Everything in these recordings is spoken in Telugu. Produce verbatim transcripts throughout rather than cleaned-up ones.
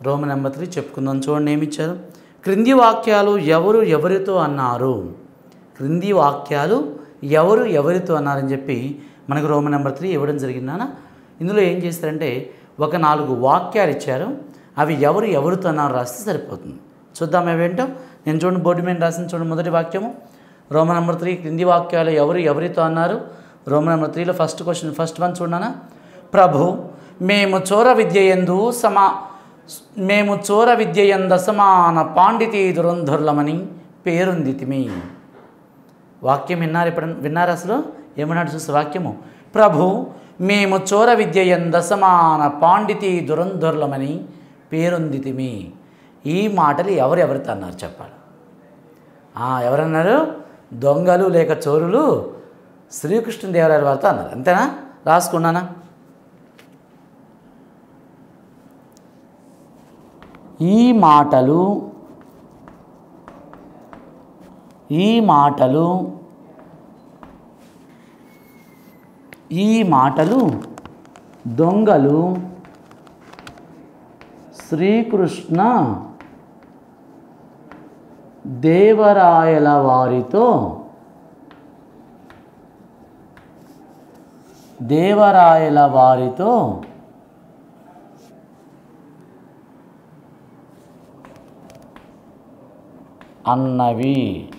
రోమన్ నెంబర్ త్రీ చెప్పుకుందాం. చూడండి ఏమి ఇచ్చారు. క్రింది వాక్యాలు ఎవరు ఎవరితో అన్నారు, క్రింది వాక్యాలు ఎవరు ఎవరితో అన్నారని చెప్పి మనకు రోమన్ నెంబర్ త్రీ ఇవ్వడం జరిగిందనా. ఇందులో ఏం చేస్తారంటే ఒక నాలుగు వాక్యాలు ఇచ్చారు, అవి ఎవరు ఎవరితో అన్నారు రాస్తే సరిపోతుంది. చూద్దాం అవేంటో. నేను చూడండి బోర్డు మీద రాసిన చూడండి మొదటి వాక్యము రోమన్ నెంబర్ త్రీ క్రింది వాక్యాలు ఎవరు ఎవరితో అన్నారు. రోమన్ నెంబర్ త్రీలో ఫస్ట్ క్వశ్చన్ ఫస్ట్ వన్ చూడనా. ప్రభు మేము చోర విద్యయందు సమా మేము చోర విద్యయంద సమాన పాండితీ దురంధరులమని పేరొందితిమి. వాక్యం విన్నారు ఇప్పుడు విన్నారు అసలు ఏమన్నాడు చూస్తే వాక్యము. ప్రభు మేము చోర విద్యయంద సమాన పాండితీ దురంధరులమని పేరొందితిమి. ఈ మాటలు ఎవరు ఎవరితో అన్నారు చెప్పాలి. ఎవరన్నారు? దొంగలు లేక చోరులు శ్రీకృష్ణదేవరాయల వారితో అన్నారు. అంతేనా? రాసుకున్నానా? ఈ మాటలు ఈ మాటలు ఈ మాటలు దొంగలు శ్రీకృష్ణ దేవరాయల వారితో దేవరాయల వారితో అన్నవి.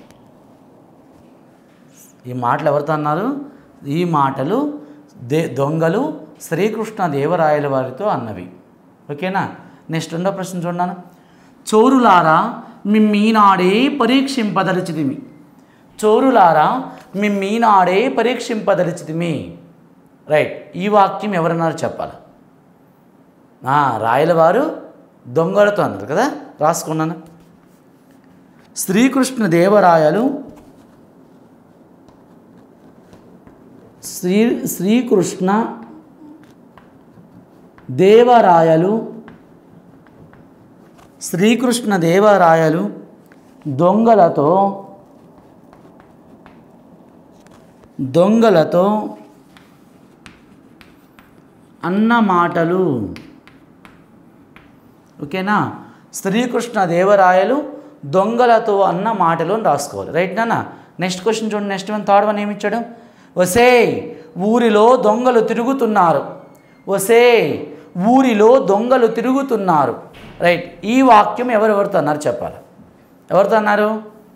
ఈ మాటలు ఎవరితో అన్నారు? ఈ మాటలు దే దొంగలు శ్రీకృష్ణ దేవరాయల వారితో అన్నవి. ఓకేనా? నెక్స్ట్ రెండో ప్రశ్న చూడన్నాను. చోరులారా మిమ్మీనాడే పరీక్షింపదలిచితిమి. చోరులారా మిమ్మీనాడే పరీక్షింపదలిచితిమి. రైట్. ఈ వాక్యం ఎవరన్నారు చెప్పాలి. రాయల వారు దొంగలతో అన్నారు కదా, రాసుకున్నాను. శ్రీకృష్ణ దేవరాయలు శ్రీ శ్రీకృష్ణ దేవరాయలు శ్రీకృష్ణ దేవరాయలు దొంగలతో దొంగలతో అన్న మాటలు. ఓకేనా? శ్రీకృష్ణ దేవరాయలు దొంగలతో అన్న మాటలు అని రాసుకోవాలి. రైట్ నాన్న. నెక్స్ట్ క్వశ్చన్ చూడండి. నెక్స్ట్ వన్ థర్డ్ వన్ ఏమి ఇచ్చాడు. వసే ఊరిలో దొంగలు తిరుగుతున్నారు. వసే ఊరిలో దొంగలు తిరుగుతున్నారు. రైట్. ఈ వాక్యం ఎవరెవరితో అన్నారు చెప్పాలి. ఎవరితో అన్నారు?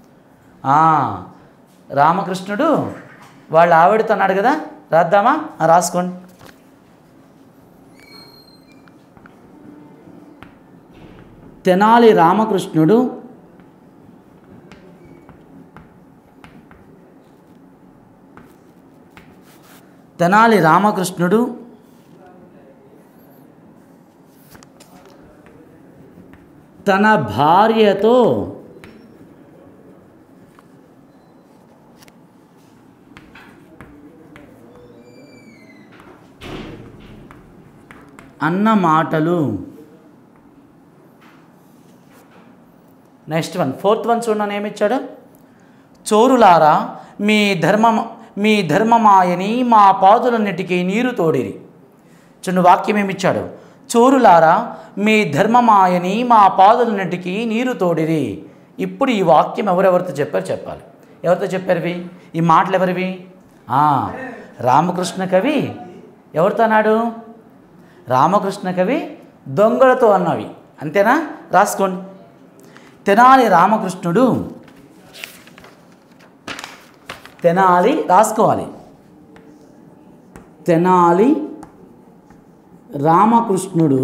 రామకృష్ణుడు వాళ్ళ ఆవిడతో అన్నాడు కదా, రాద్దామా? రాసుకోండి. తెనాలి రామకృష్ణుడు తెనాలి రామకృష్ణుడు తన భార్యతో అన్న మాటలు. నెక్స్ట్ వన్ ఫోర్త్ వన్ చూడండి ఏమిచ్చాడు. చోరులారా మీ ధర్మం మీ ధర్మమాయని మా పాదులన్నిటికీ నీరు తోడిరి. చూడండి వాక్యం ఏమిచ్చాడు. చోరులారా మీ ధర్మమాయని మా పాదులన్నిటికీ నీరు తోడిరి. ఇప్పుడు ఈ వాక్యం ఎవరెవరితో చెప్పారు చెప్పాలి. ఎవరితో చెప్పారువి ఈ మాటలు? ఎవరివి? రామకృష్ణ కవి ఎవరితో అన్నాడు? రామకృష్ణ కవి దొంగలతో అన్నవి. అంతేనా? రాసుకోండి. తెనాలి రామకృష్ణుడు తెనాలి రాసుకోవాలి. తెనాలి రామకృష్ణుడు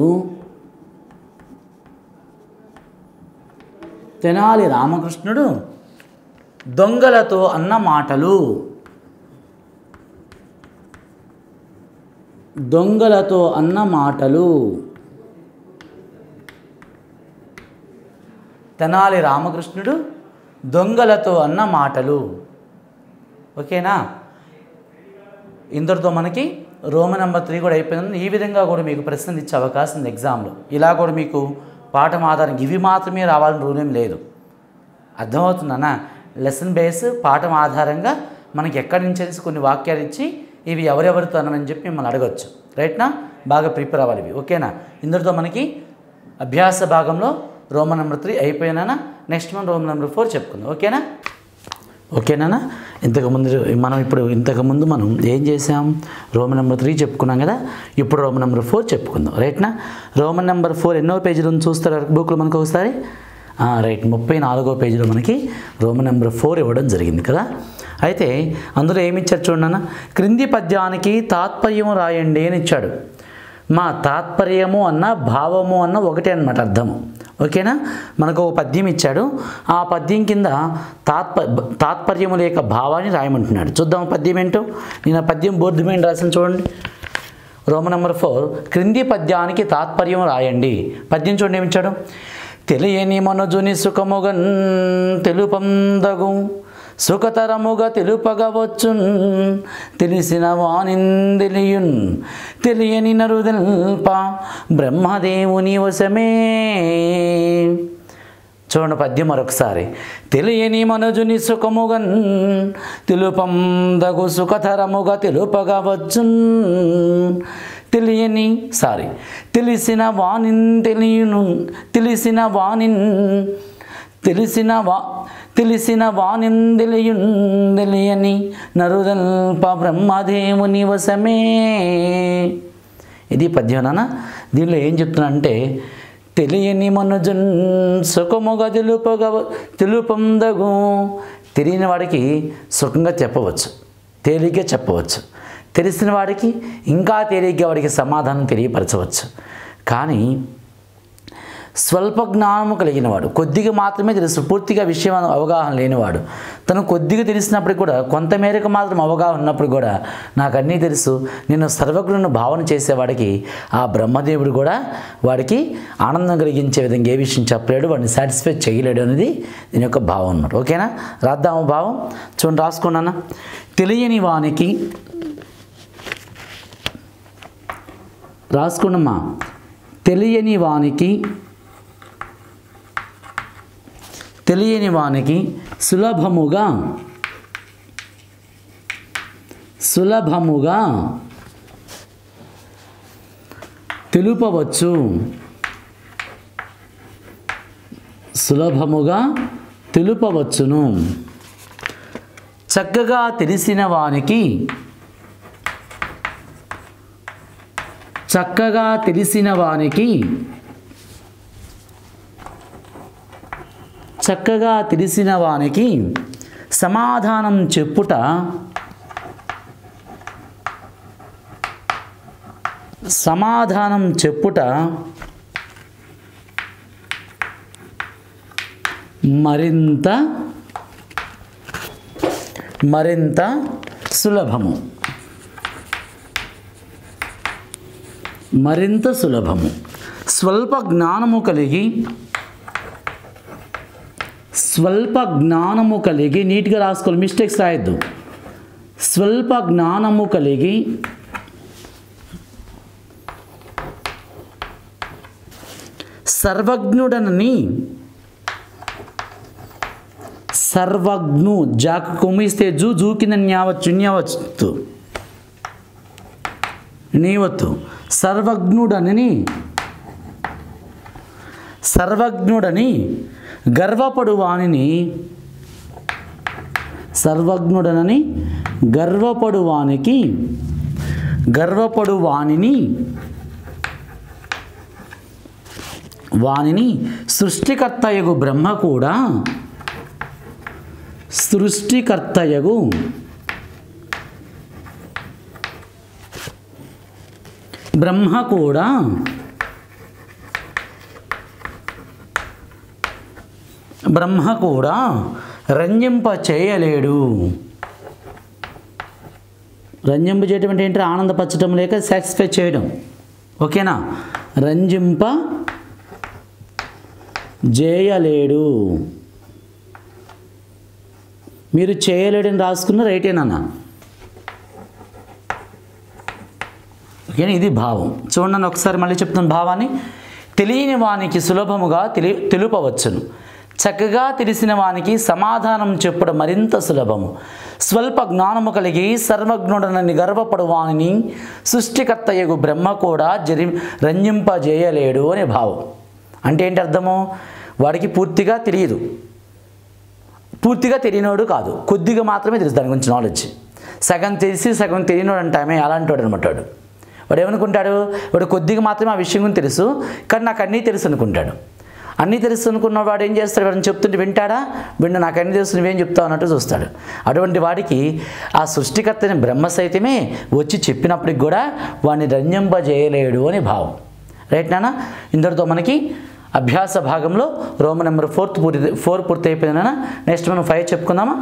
తెనాలి రామకృష్ణుడు దొంగలతో అన్న మాటలు. దొంగలతో అన్న మాటలు. తెనాలి రామకృష్ణుడు దొంగలతో అన్న మాటలు. ఓకేనా? ఇందరితో మనకి రోమన్ నెంబర్ త్రీ కూడా అయిపోయింది. ఈ విధంగా కూడా మీకు ప్రశ్నలు ఇచ్చే అవకాశం ఉంది ఎగ్జామ్లో. ఇలా కూడా మీకు పాఠం ఆధారం ఇవి మాత్రమే రావాలని రూల్ ఏం లేదు. అర్థమవుతుందన్నా? లెసన్ బేస్ పాఠం ఆధారంగా మనకి ఎక్కడి నుంచి కొన్ని వాక్యాలు ఇచ్చి ఇవి ఎవరెవరితో అన్నని చెప్పి మిమ్మల్ని అడగచ్చు. రైట్నా? బాగా ప్రిపేర్ అవ్వాలి ఇవి. ఓకేనా? ఇందరితో మనకి అభ్యాస భాగంలో రోమన్ నెంబర్ త్రీ అయిపోయినా నెక్స్ట్ మనం రోమన్ నెంబర్ ఫోర్ చెప్పుకుందాం. ఓకేనా ఓకేనా ఇంతకుముందు మనం ఇప్పుడు ఇంతకుముందు మనం ఏం చేసాం, రోమన్ నెంబర్ త్రీ చెప్పుకున్నాం కదా, ఇప్పుడు రోమన్ నెంబర్ ఫోర్ చెప్పుకుందాం. రైట్నా? రోమన్ నెంబర్ ఫోర్ ఎన్నో పేజీలో చూస్తారు బుక్లో మనకు ఒకసారి? రైట్, ముప్పై నాలుగో పేజీలో మనకి రోమన్ నెంబర్ ఫోర్ ఇవ్వడం జరిగింది కదా. అయితే అందులో ఏమి ఇచ్చారు చూడన్నా, క్రింది పద్యానికి తాత్పర్యం రాయండి అని ఇచ్చాడు. మా తాత్పర్యము అన్న భావము అన్న ఒకటే అన్నమాట అర్థము. ఓకేనా? మనకు ఒక పద్యం ఇచ్చాడు, ఆ పద్యం కింద తాత్ప తాత్పర్యము లేక భావాన్ని రాయమంటున్నాడు. చూద్దాం పద్యం ఏంటో. నేను ఆ పద్యం బోర్డు మీద రాసిన చూడండి. రోమన్ నెంబర్ ఫోర్, క్రింది పద్యానికి తాత్పర్యం రాయండి. పద్యం చూడండి ఏమిచ్చాడు. తెలియని మనుజుని సుఖముగన్ తెలుపందగు సుఖతరముగా తెలుపగవచ్చున్ తెలిసిన వానిందెలియున్ తెలియని నరుదల్ప బ్రహ్మదేవుని వశమే. చూడండి పద్యం మరొకసారి. తెలియని మనుజుని సుఖముగన్ తెలుపందగు సుఖతరముగా తెలుపగవచ్చున్ తెలియని సారీ తెలిసిన వానిన్ తెలియను తెలిసిన వానిన్ తెలిసిన వా తెలిసిన వానిందెలియున్ తెలియని నరుదల్ప బ్రహ్మదేవుని వశమే. ఇది పద్యం నాన్న. దీనిలో ఏం చెప్తున్నా అంటే, తెలియని మనుజున్ సుఖముగా తెలుపగ తెలుపందగు, తెలియని వాడికి సుఖంగా చెప్పవచ్చు, తేలిగ్గా చెప్పవచ్చు. తెలిసిన వాడికి ఇంకా తేలిగ్గా వాడికి సమాధానం తెలియపరచవచ్చు. కానీ స్వల్ప జ్ఞానము కలిగిన వాడు, కొద్దిగా మాత్రమే తెలుసు, పూర్తిగా విషయం అవగాహన లేనివాడు, తను కొద్దిగా తెలిసినప్పుడు కూడా కొంతమేరకు మాత్రం అవగాహన ఉన్నప్పుడు కూడా నాకు అన్నీ తెలుసు, నేను సర్వజ్ఞులను భావన చేసేవాడికి ఆ బ్రహ్మదేవుడు కూడా వాడికి ఆనందం కలిగించే విధంగా ఏ విషయం చెప్పలేడు, వాడిని సాటిస్ఫై చేయలేడు అనేది దీని యొక్క భావం అన్నమాట. ఓకేనా? రాద్దాము భావం. చూడండి రాసుకున్నాను. తెలియని వానికి రాసుకున్నమ్మా. తెలియని వానికి తెలియని వానికి సులభముగా సులభముగా తెలుపవచ్చు సులభముగా తెలుపవచ్చును. చక్కగా తెలిసిన వానికి చక్కగా తెలిసిన వానికి చక్కగా తెలిసిన వానికి సమాధానం చెప్పుట సమాధానం చెప్పుట మరింత మరింత సులభము మరింత సులభము. స్వల్ప జ్ఞానము కలిగి స్వల్ప జ్ఞానము కలిగి నీట్గా రాసుకోవాలి, మిస్టేక్స్ రాయొద్దు. స్వల్ప జ్ఞానము కలిగి సర్వజ్ఞుడనని సర్వజ్ఞు జాకు కొమ్మిస్తే జూ జూ కింద న్యావచ్చు న్యావచ్చు నీవత్తు సర్వజ్ఞుడని సర్వజ్ఞుడని గర్వపడు వానిని సర్వజ్ఞుడనని గర్వపడు వానికి గర్వపడు వానిని వానిని సృష్టికర్తయగు బ్రహ్మ కూడా సృష్టికర్తయగు బ్రహ్మ కూడా బ్రహ్మ కూడా రంజింప చేయలేడు. రంజింప చేయటం అంటే ఏంటి? ఆనందపరచడం లేక సాటిస్ఫై చేయడం. ఓకేనా? రంజింప చేయలేడు. మీరు చేయలేడని రాసుకున్న రైటేనా? ఓకేనా? ఇది భావం. చూడండి ఒకసారి మళ్ళీ చెప్తున్న భావాన్ని. తెలియని వానికి సులభముగా తెలి తెలుపవచ్చును, చక్కగా తెలిసిన వానికి సమాధానం చెప్పడం మరింత సులభము. స్వల్ప జ్ఞానము కలిగి సర్వజ్ఞుడనని గర్వపడు వానిని సృష్టికర్తయగు బ్రహ్మ కూడా జరి రంజింపజేయలేడు అనే భావం. అంటే ఏంటి అర్థము? వాడికి పూర్తిగా తెలియదు, పూర్తిగా తెలియనోడు కాదు, కొద్దిగా మాత్రమే తెలుసు దాని గురించి నాలెడ్జ్. సగం తెలిసి సగం తెలియనోడు అంటామే అలాంటి వాడు అనమాట వాడు. వాడు ఏమనుకుంటాడు? వాడు కొద్దిగా మాత్రమే ఆ విషయం గురించి తెలుసు, కానీ నాకు అన్నీ తెలుసు అనుకుంటాడు. అన్నీ తెలుసు అనుకున్న వాడు ఏం చేస్తాడు? వాడిని చెప్తుంటే వింటాడా? విండు నాకు అన్నీ తెలుసు నువ్వేం చెప్తావు అన్నట్టు చూస్తాడు. అటువంటి వాడికి ఆ సృష్టికర్తని బ్రహ్మ సైతమే వచ్చి చెప్పినప్పటికి కూడా వాడిని రంజింపజేయలేడు అని భావం. రైట్ నాన్న? ఇంతటితో మనకి అభ్యాస భాగంలో రోమన్ నెంబర్ ఫోర్త్ పూర్తి ఫోర్ పూర్తి అయిపోయిందన్న. నెక్స్ట్ మనం ఫైవ్ చెప్పుకుందామా?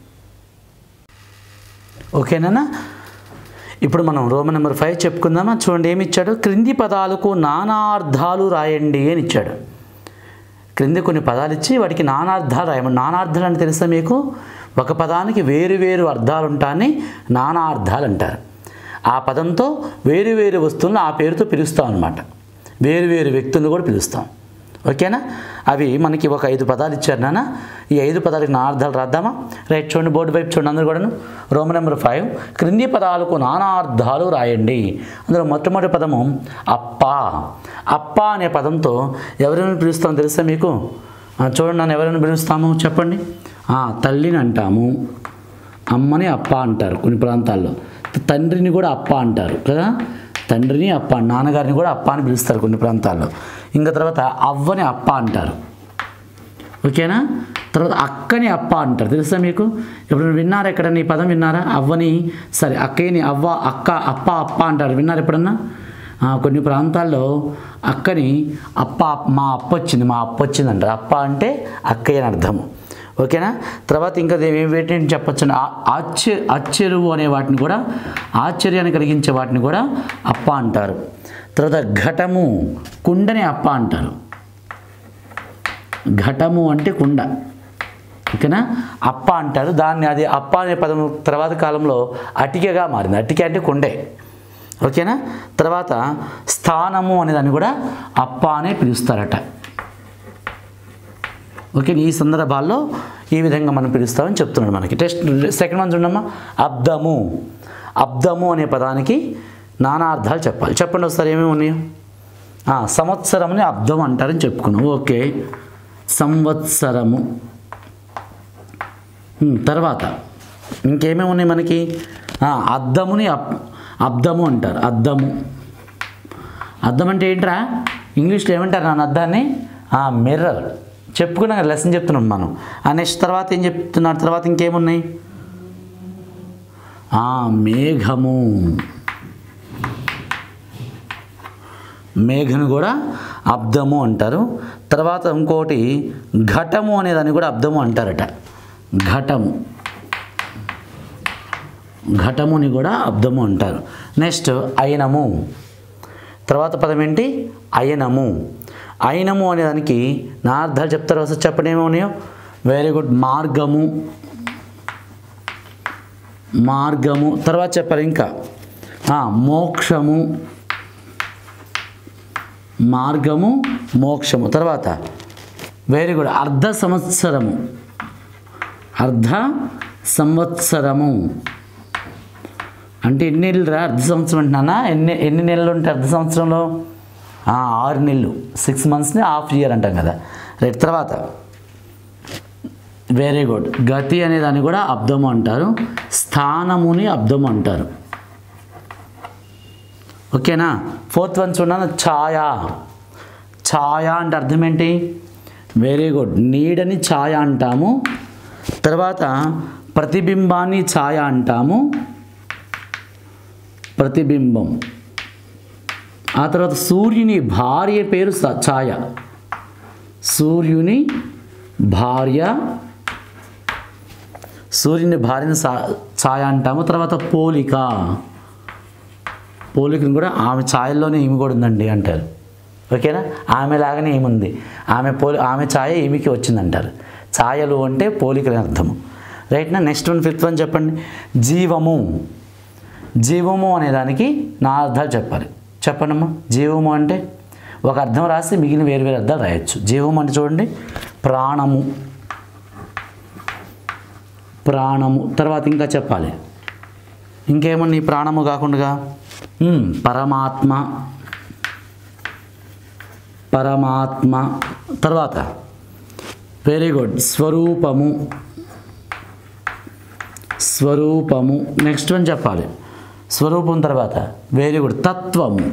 ఓకేనా? ఇప్పుడు మనం రోమన్ నెంబర్ ఫైవ్ చెప్పుకుందామా? చూడండి ఏమి ఇచ్చాడు. క్రింది పదాలకు నానార్థాలు రాయండి అని ఇచ్చాడు. క్రింది కొన్ని పదాలు ఇచ్చి వాటికి నానార్థాలు రాయమని. నానార్థాలు అంటే తెలుసా మీకు? ఒక పదానికి వేరు వేరు అర్థాలు ఉంటాయని నానార్థాలు అంటారు. ఆ పదంతో వేరు వేరు వస్తువులను ఆ పేరుతో పిలుస్తాం అన్నమాట. వేరు వేరు వ్యక్తులను కూడా పిలుస్తాం. ఓకేనా? అవి మనకి ఒక ఐదు పదాలు ఇచ్చారు నాన్న. ఈ ఐదు పదాలకు నానార్థాలు రాద్దామా? రైట్, చూడండి బోర్డు వైపు చూడండి అందరూ కూడాను. రోమన్ నెంబర్ ఫైవ్, క్రింది పదాలకు నానార్థాలు రాయండి. అందులో మొట్టమొదటి పదము అప్ప. అప్ప అనే పదంతో ఎవరైనా పిలుస్తామో తెలుసా మీకు? చూడండి నన్ను ఎవరైనా పిలుస్తాము చెప్పండి. తల్లిని అంటాము, అమ్మని అప్ప అంటారు కొన్ని ప్రాంతాల్లో, తండ్రిని కూడా అప్ప అంటారు కదా. తండ్రిని అప్ప, నాన్నగారిని కూడా అప్ప అని పిలుస్తారు కొన్ని ప్రాంతాల్లో. ఇంకా తర్వాత అవ్వని అప్ప అంటారు. ఓకేనా? తర్వాత అక్కని అప్ప అంటారు. తెలుసా మీకు? ఇప్పుడు విన్నారా ఎక్కడన్నా ఈ పదం విన్నారా? అవ్వని సరే అక్కయ్యని అవ్వ, అక్క, అప్ప, అప్ప అంటారు. విన్నారు ఎప్పుడన్నా? కొన్ని ప్రాంతాల్లో అక్కని అప్ప, మా అప్ప వచ్చింది, మా అప్ప వచ్చింది అంటారు. అప్ప అంటే అక్కయ్య అని అర్థము. ఓకేనా? తర్వాత ఇంకా వేటిని చెప్పచ్చు? ఆశ్చర్య ఆశ్చర్యవు అనే వాటిని కూడా, ఆశ్చర్యాన్ని కలిగించే వాటిని కూడా అప్ప అంటారు. తర్వాత ఘటము, కుండని అప్ప అంటారు. ఘటము అంటే కుండ. ఓకేనా? అప్ప అంటారు దాన్ని. అది అప్ప అనే పదం తర్వాత కాలంలో అటికగా మారింది. అటిక అంటే కుండే. ఓకేనా? తర్వాత స్థానము అనే దాన్ని కూడా అప్ప అనే పిలుస్తారట. ఓకే, ఈ సందర్భాల్లో ఈ విధంగా మనం పిలుస్తామని చెప్తున్నాడు మనకి. టెస్ట్ సెకండ్ వన్ చూడమ్మా. అబ్దము. అబ్దము అనే పదానికి నానార్థాలు చెప్పాలి. చెప్పండి ఒకసారి ఏమేమి ఉన్నాయో. సంవత్సరముని అబ్దం అంటారని చెప్పుకున్నాం. ఓకే, సంవత్సరము. తర్వాత ఇంకేమేమి ఉన్నాయి మనకి? అద్దముని అబ్ అబ్దము అంటారు. అద్దము. అద్దం అంటే ఏంట్రా? ఇంగ్లీష్లో ఏమంటారు నాన్న అద్దాన్ని? మిర్రర్. చెప్పుకున్నాం కదా, లెసన్ చెప్తున్నాం మనం. ఆ నెక్స్ట్ తర్వాత ఏం చెప్తున్నారు? తర్వాత ఇంకేమున్నాయి? మేఘము. మేఘను కూడా అబ్దము అంటారు. తర్వాత ఇంకోటి ఘటము అనేదాన్ని కూడా అబ్దము అంటారట. ఘటము. ఘటముని కూడా అబ్దము అంటారు. నెక్స్ట్ అయనము. తర్వాత పదం ఏంటి? అయనము. అయనము అనేదానికి నా అర్థాలు చెప్తారు. అసలు చెప్పండి ఏమో ఉన్నాయో. Very good. మార్గము. మార్గము. తర్వాత చెప్పారు ఇంకా మోక్షము. మార్గము, మోక్షము. తర్వాత వెరీ గుడ్. అర్ధ సంవత్సరము. అర్ధ సంవత్సరము అంటే ఎన్ని నెలలు రా? అర్ధ సంవత్సరం అంటున్నానా? ఎన్ని ఎన్ని నెలలు ఉంటాయి అర్ధ సంవత్సరంలో? ఆరు నెలలు. సిక్స్ మంత్స్ని హాఫ్ ఇయర్ అంటాం కదా. రైట్. తర్వాత వెరీ గుడ్. గతి అనే దాన్ని కూడా అబ్దము అంటారు. స్థానముని అబ్దము అంటారు. ఓకేనా? ఫోర్త్ వన్ చూడండి. ఛాయ. ఛాయ అంటే అర్థం ఏంటి? Very good. నీడని ఛాయ అంటాము. తర్వాత ప్రతిబింబాన్ని ఛాయ అంటాము. ప్రతిబింబం. ఆ తర్వాత సూర్యుని భార్య పేరు ఛాయ. సూర్యుని భార్య. సూర్యుని భార్యని ఛాయ అంటాము. తర్వాత పోలిక. పోలికను కూడా ఆమె ఛాయల్లోనే ఈమె కూడా ఉందండి అంటారు. ఓకేనా? ఆమె లాగానే ఏముంది, ఆమె పోలి ఆమె ఛాయ ఈమెకి వచ్చిందంటారు. ఛాయలు అంటే పోలికలు అర్థము. రైట్నా? నెక్స్ట్ వన్ ఫిఫ్త్ వన్ చెప్పండి. జీవము. జీవము అనేదానికి నా అర్థాలు చెప్పాలి. చెప్పండమ్మా. జీవము అంటే ఒక అర్థం రాసి మిగిలిన వేరు వేరు అర్థాలు రాయొచ్చు. జీవము అంటే చూడండి ప్రాణము. ప్రాణము. తర్వాత ఇంకా చెప్పాలి. ఇంకేమన్నా ఈ ప్రాణము కాకుండా పరమాత్మ. పరమాత్మ. తర్వాత వెరీ గుడ్, స్వరూపము. స్వరూపము నెక్స్ట్ వన్ చెప్పాలి. స్వరూపం తర్వాత వెరీ గుడ్, తత్వము.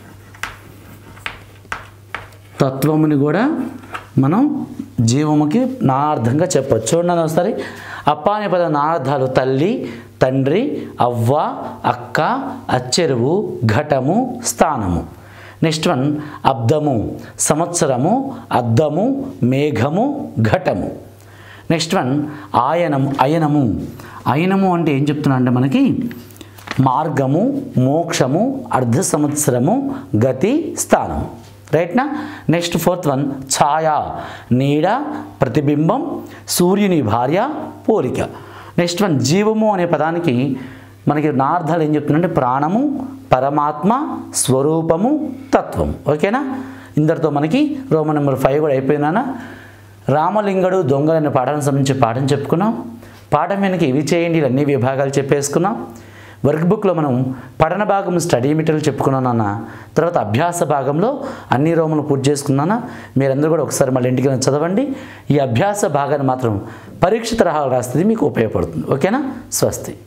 తత్వముని కూడా మనం జీవముకి నానార్థంగా చెప్పచ్చు. చూడండి ఒకసారి, అప్ప అనే పద నానార్థాలు తల్లి, తండ్రి, అవ్వ, అక్క, అచ్చెరువు, ఘటము, స్థానము. నెక్స్ట్ వన్ అబ్దము, సంవత్సరము, అద్దము, మేఘము, ఘటము. Next one ఆయనము. అయనము అయనము అంటే ఏం చెప్తున్నా అంటే మనకి మార్గము, మోక్షము, అర్ధ సంవత్సరము, గతి, స్థానము. రైట్నా. నెక్స్ట్ ఫోర్త్ వన్ ఛాయ, నీడ, ప్రతిబింబం, సూర్యుని భార్య, పోలిక. నెక్స్ట్ వన్ జీవము అనే పదానికి మనకి నార్థాలు ఏం చెప్తుందంటే ప్రాణము, పరమాత్మ, స్వరూపము, తత్వం. ఓకేనా. ఇందరితో మనకి రోమన్ నెంబర్ ఫైవ్ కూడా అయిపోయినానా. రామలింగడు దొంగలు అనే పాఠానికి సంబంధించి పాఠం చెప్పుకున్నాం. పాఠం వెనక ఇవి చేయండి అన్ని విభాగాలు చెప్పేసుకున్నాం. వర్క్ బుక్లో మనం పఠన భాగం స్టడీ మెటీరియల్ చెప్పుకున్నానన్న తర్వాత అభ్యాస భాగంలో అన్ని రోములు పూర్తి చేసుకున్నానా. మీరందరూ కూడా ఒకసారి మళ్ళీ ఇంటికి చదవండి. ఈ అభ్యాస భాగాన్ని మాత్రం పరీక్ష తరహాలు రాస్తుంది, మీకు ఉపయోగపడుతుంది. ఓకేనా. స్వస్తి.